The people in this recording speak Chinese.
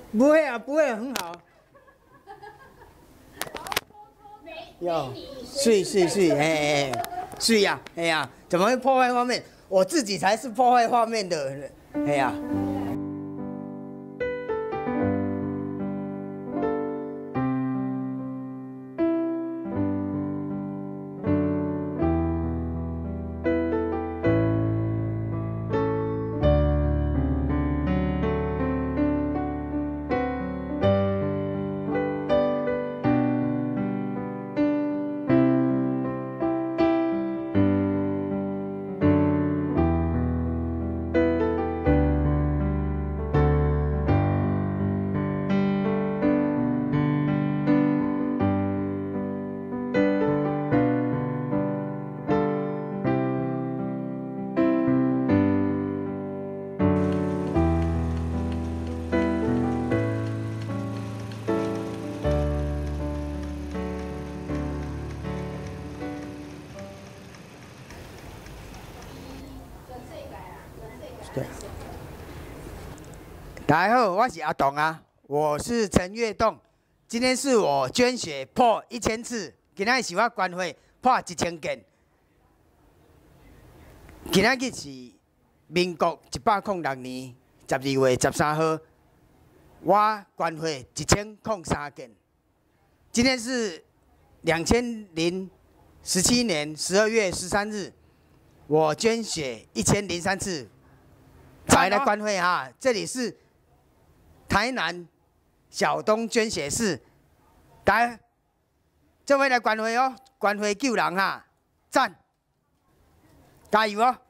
不会啊，不会，很好。有，是，哎，是呀，哎呀，怎么会破坏画面？我自己才是破坏画面的人，哎呀。对，大家好，我是阿董啊，我是陈跃栋。今天是我捐血破1000次，今仔是我捐血破1000件。今仔日是民国106年12月13号，我捐血1003件。今天是2017年12月13日，我捐血1003次。来捐血哈，这里是台南小东捐血室，来，这位来捐血哦，捐血救人哈，赞，加油哦！